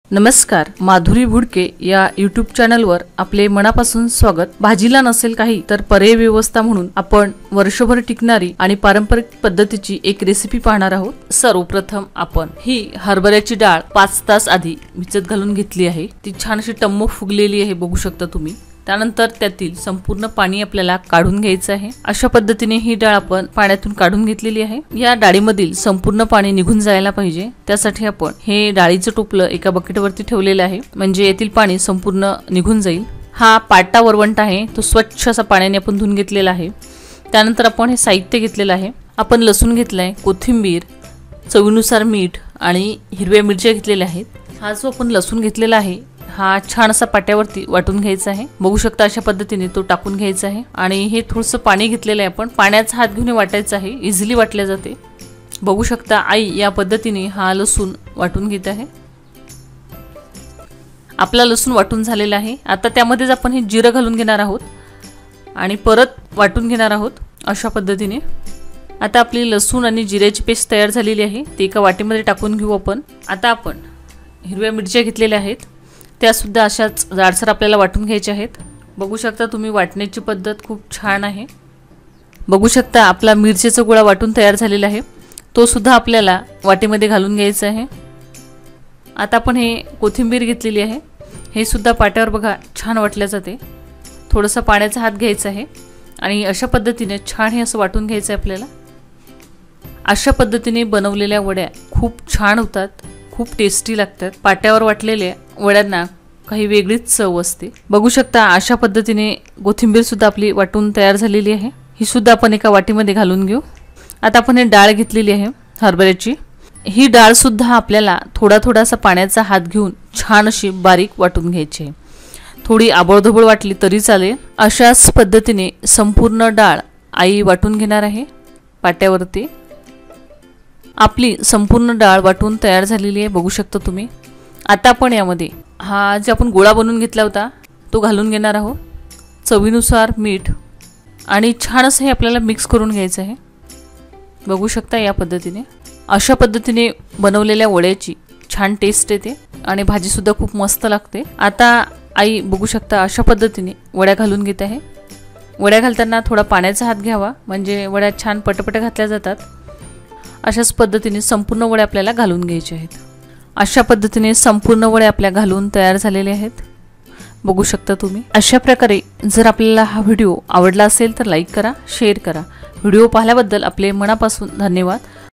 नमस्कार, माधुरी भुडके या यूट्यूब चॅनलवर आपले मनापासून स्वागत। भाजीला नसेल काही तर पर्याय व्यवस्था म्हणून आपण वर्षभर टिकणारी आणि पारंपरिक पद्धतीची एक रेसिपी पाहणार आहोत। सर्वप्रथम आपण ही हरभऱ्याची डाळ 5 तास आधी भिजत घालून घेतली आहे। ती छान अशी टम्म फुगलेली आहे, बघू शकता तुम्ही। त्यानंतर त्यातील संपूर्ण पाणी आपल्याला काढून घ्यायचं आहे। अशा पद्धतीने ही डाळ आपण पाण्यातून काढून घेतलेली आहे। या डाळीमधील संपूर्ण पाणी निघून जायला पाहिजे, त्यासाठी आपण हे डाळीचं टोपलं एका बकेटवरती ठेवलेलं आहे, म्हणजे यातील पाणी संपूर्ण निघून जाईल। हा पाटा वरवंटा आहे, तो स्वच्छ असा पाण्याने आपण धुवून घेतलेला आहे। त्यानंतर आपण हे साहित्य घेतलेलं आहे। आपण लसूण घेतलाय, कोथिंबीर, चवीनुसार मीठ आणि हिरव्या मिरच्या घेतलेल्या आहेत। हा जो आपण लसूण घेतलेला आहे हा छान असा पाट्यावरती वाटून घ्यायचा आहे। बघू शकता अशा पद्धतीने तो टाकून घ्यायचा आहे आणि हे थोडंसं पाणी घेतलेलं आहे आपण, पाण्याचा हात घेऊन वाटायचं आहे, इझिली वाटले जाते। बघू शकता आई या पद्धतीने हा लसूण वाटून घेत आहे। आपला लसूण वाटून झालेला आहे। आता त्यामध्येच आपण हे जिरं घालून घेणार आहोत आणि परत वाटून घेणार आहोत अशा पद्धतीने। आता आपली लसूण आणि जिऱ्याची पेस्ट तयार झालेली आहे, ती एका वाटीमध्ये टाकून घेऊ आपण। आता आपण हिरव्या मिरच्या घेतलेल्या आहेत, त्या सुद्धा अशाच जाडसर आपल्याला वाटून घ्यायच्या आहेत। बघू शकता तुम्ही, वाटण्याची पद्धत खूप छान आहे। बघू शकता आपला मिरचीचा गोळा वाटून तयार झालेला आहे, तो सुद्धा आपल्याला वाटीमध्ये घालून घ्यायचा आहे। आता आपण हे कोथिंबीर घेतलेली आहे, हे सुद्धा पाट्यावर बघा छान वाटले जाते। थोडंसं पाण्याचा हात घ्यायचा आहे आणि अशा पद्धतीने छान हे असं वाटून घ्यायचं आहे आपल्याला। अशा पद्धतीने बनवलेल्या वड्या खूप छान होतात, खूप टेस्टी लागतात। पाट्यावर वाटलेल्या वड्यांना काही वेगळीच चव असते। बघू शकता अशा पद्धतीने कोथिंबीर सुद्धा आपली वाटून तयार झालेली आहे, ही सुद्धा आपण एका वाटीमध्ये घालून घेऊ। आता आपण हे डाळ घेतलेली आहे हरभऱ्याची, ही डाळ सुद्धा आपल्याला थोडासा पाण्याचा हात घेऊन छान अशी बारीक वाटून घ्यायची आहे। थोडी आबळधोबळ वाटली तरी चालेल। अशाच पद्धतीने संपूर्ण डाळ आई वाटून घेणार आहे पाट्यावरती। आपली संपूर्ण डाळ वाटून तयार झालेली आहे, बघू शकता तुम्ही। आता आपण यामध्ये हा जे आपण गोळा बनवून घेतला होता तो घालून घेणार आहोत, चवीनुसार मीठ, आणि छान असं हे आपल्याला मिक्स करून घ्यायचं आहे। बघू शकता या पद्धतीने। अशा पद्धतीने बनवलेल्या वड्याची छान टेस्ट येते आणि भाजी सुद्धा खूप मस्त लागते। आता आई बघू शकता अशा पद्धतीने वड्या घालून घेत आहे। वड्या घालताना थोडा पाण्याचा हात घ्यावा, म्हणजे वड्या छान पटपट घातल्या जातात। अशाच पद्धतीने संपूर्ण वड्या आपल्याला घालून घ्यायच्या आहेत। अशा पद्धतीने संपूर्ण वड्या आपल्या घालून तयार झालेल्या आहेत, बघू शकता तुम्ही। अशा प्रकारे जर आपल्याला हा व्हिडिओ आवडला असेल तर लाईक करा, शेअर करा। व्हिडिओ पाहिल्याबद्दल आपले मनापासून धन्यवाद।